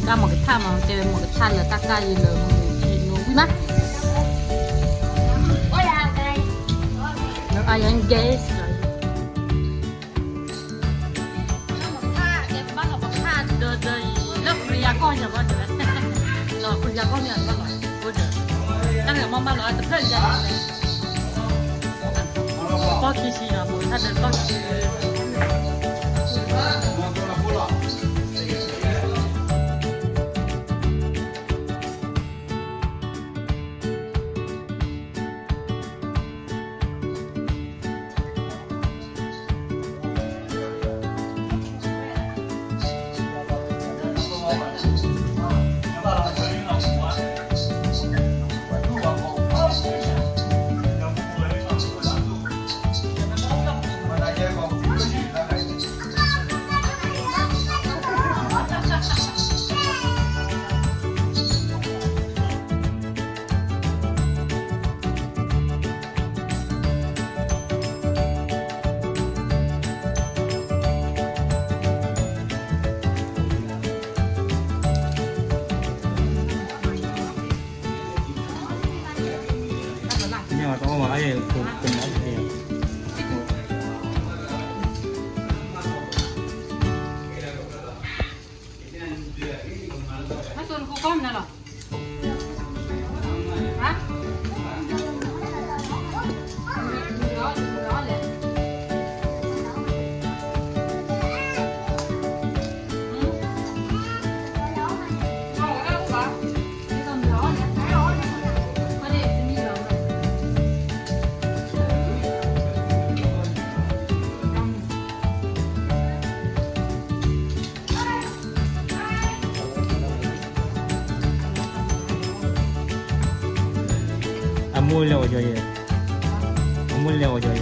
ra một cái tham mà chơi một cái tham là ta ca gì là một cái nó quý mắt nó ai ăn ghé rồi một tha cái bắt một tha đời đời lớp người con nhà con rồi nó người con nhà con rồi bây giờ đang là mong bao lâu tập thể ra có khi gì là buổi ta được có có mà ấy cùng nói gì nó xuân không có nữa rồi hả Amul हो जाइए अमूल हो जाइए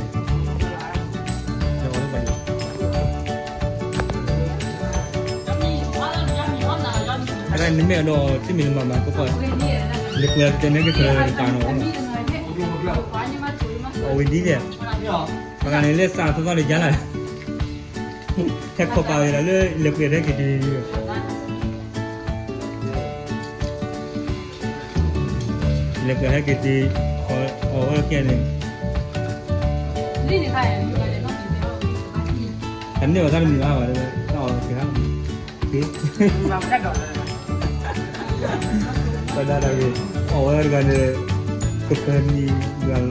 अगर निम्मे लो तिमी मामा को पर लिखले तेने के तानो ओ विधि है मगर ने ले सा तो ले जाला tek ko pa le le pe de ke di le pe ke di o ke ne นี่นี่ใครอันนี้ว่าท่านมีว่าว่าก็คือครับคือมาแค่ดอกก็ได้เลยโอ้ยกันเลยก็เป็นมีเรื่อง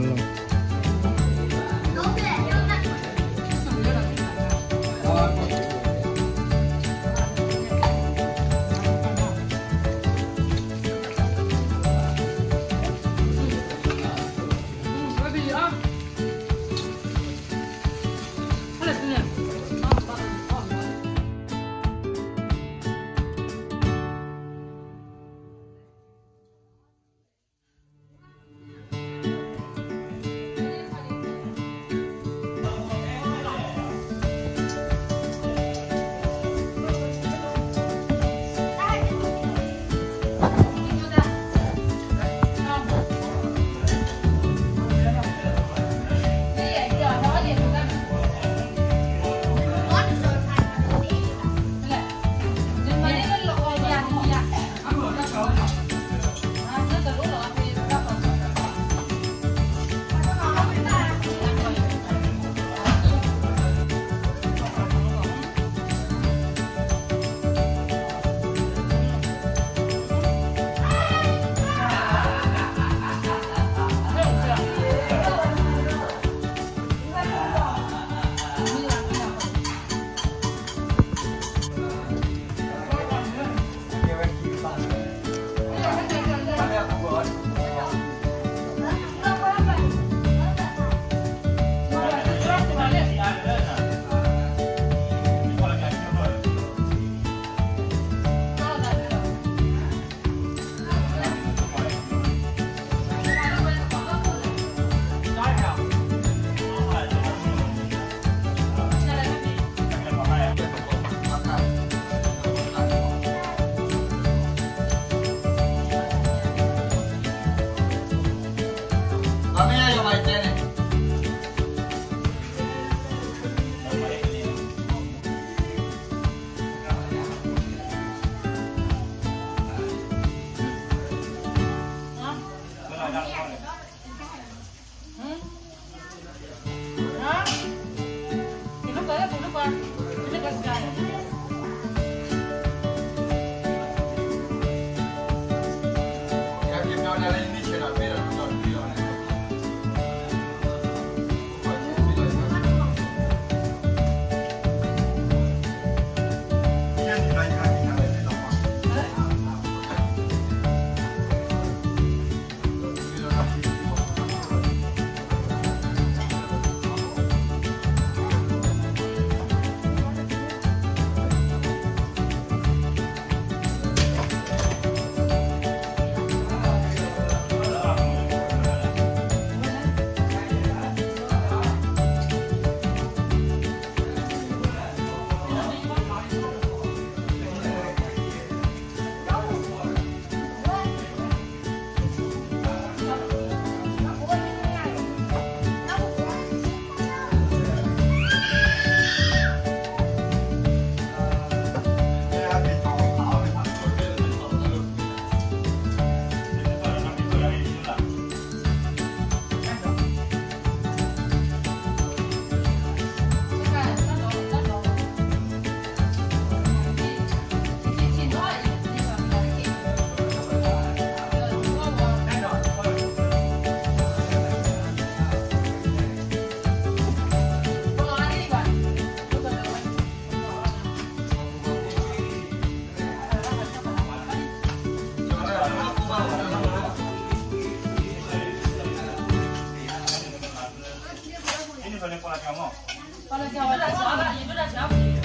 你说你过来干嘛？ 过来叫我来吃吧，你不来吃。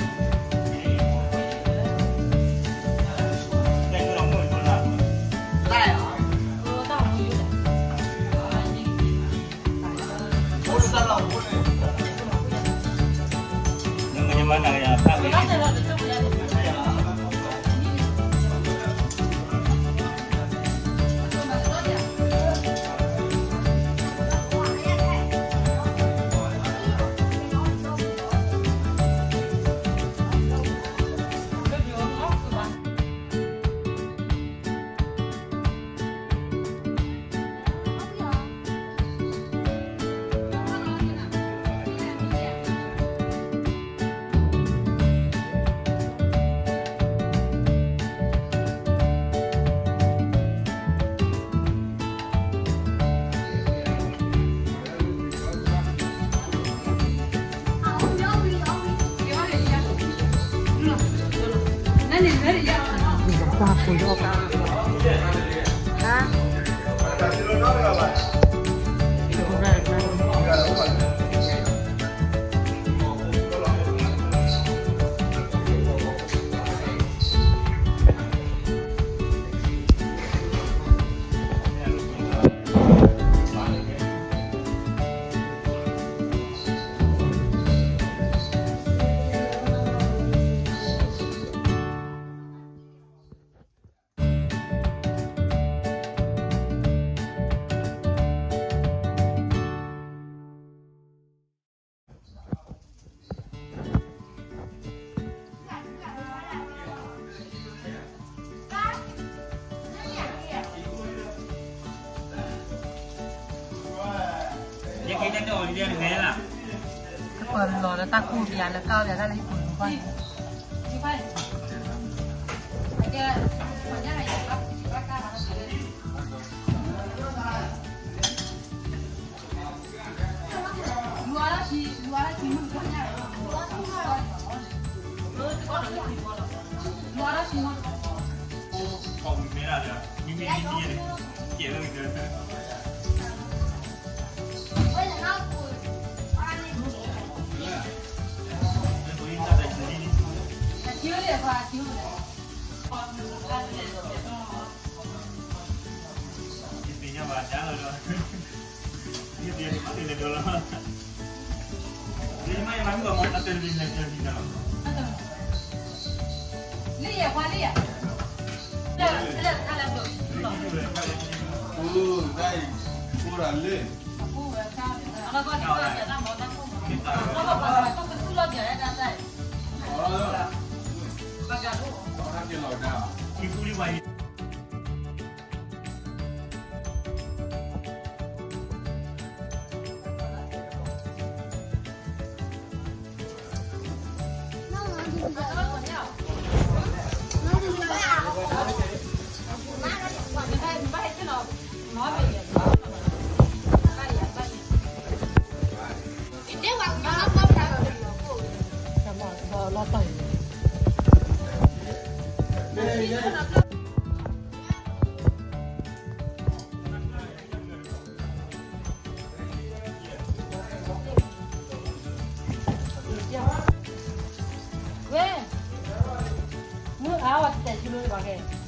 在这让我一个人。 来啊！ 我到我有的。 我是在老屋里。 那么你们那个呀，他给。 大不要吧？啊？còn lò là ta cua bia là cao bia ra lấy củ con như vậy cái phần này là bác ca là lúa là chỉ một con nhảy lúa là chỉ một không biết là được nhưng mình chỉ là được intinya baca loh ini dia mati deh dulu ini mah emang gak mau atur di dalam lihat apa lihat lihat ada tuh đây kurang le apa kau tahu dia nak mau tak apa kau betul lah dia ada tak baca tu orang di laut ibu di bawah lo tẩy 왜? 뭐 아와 진짜 지금 가게